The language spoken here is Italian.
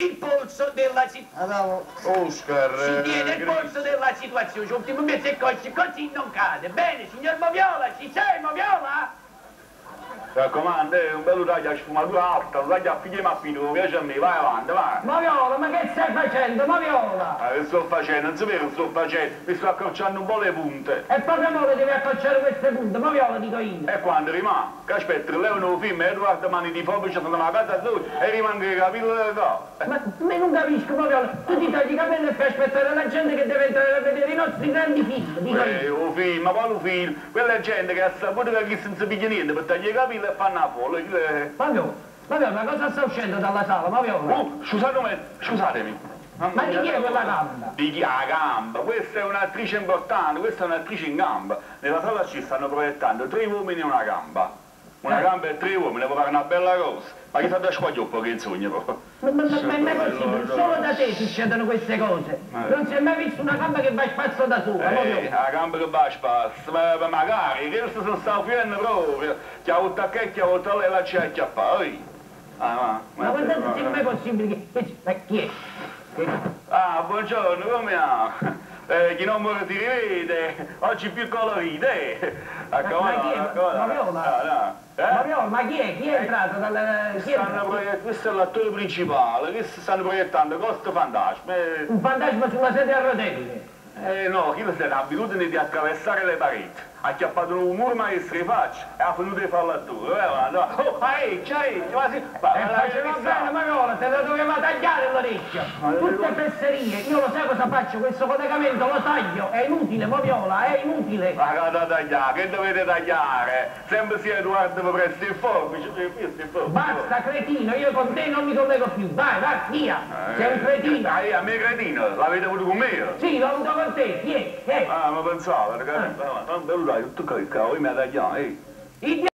il polso della situazione. Oscar, Si tiene il polso della situazione, ultimamente il cosci così non cade. Bene, signor Moviola, ci sei, Moviola? raccomando, è un bello taglio a sfumatura alta, un taglio a figli mappino, come piace a me, vai avanti, vai. Moviola, ma che stai facendo, Moviola? Che sto facendo? Non sapete che sto facendo? Mi sto accorciando un po' le punte. E proprio ora devi accorciare queste punte, Moviola dico io. E quando rimane? Che aspetta, levano un film, Edoardo Mani di Fobici, sono a casa a lui e rimane che capello da qua. Ma non capisco, Moviola, tu ti tagli i capelli e fai aspettare la gente che deve entrare a vedere i nostri grandi film, dico io. Un film, ma quale film? Quella gente che ha saputo che chi non si piglia niente per tagliare i capelli e fanno a folla. Moviola, ma cosa sta uscendo dalla sala, Moviola? Scusatemi. Ma di chi è quella gamba? Di chi ha gamba? Questa è un'attrice importante, questa è un'attrice in gamba. Nella sala ci stanno proiettando 3 uomini e una gamba. Una gamba e 3 uomini, può fare una bella cosa. Ma chi sa da squaglioppo che insogna proprio? Ma non è possibile, solo da te succedono queste cose. Non si è mai visto una gamba che va a spazio da sola, la gamba che va a spazio, ma magari, che sono stato fiendo proprio. Chi ha avuto a che, chi ha avuto a lei la c'è a chiappare. Ma guardate se non è possibile che... Ma chi è? Buongiorno, come va? Chi non muore si rivede, oggi più colorite. Ma chi è? Chi è entrato dal... Questo è l'attore principale, questo stanno proiettando Costo Fantasma. Un fantasma sulla sedia a rotelle? No, chi lo sa, l'abitudine di attraversare le pareti. Ha chiappato un muro maestro di faccia e ha finito di fare l'attore. Facevo bene, Moviola, te la doveva tagliare l'orecchio. Tutte fesserie, io lo sai cosa faccio, questo collegamento lo taglio, è inutile, Moviola, è inutile. Ma cosa tagliare? Che dovete tagliare? Sempre sia Edoardo presto il forbice, Basta, cretino, io con te non mi collego più, vai, via, sei un cretino. A me cretino, l'avete avuto con me? Sì, l'ho avuto con te, chi è? Ma pensavo, ragazzi, non bello dai, tutto caricato, io mi ha tagliato,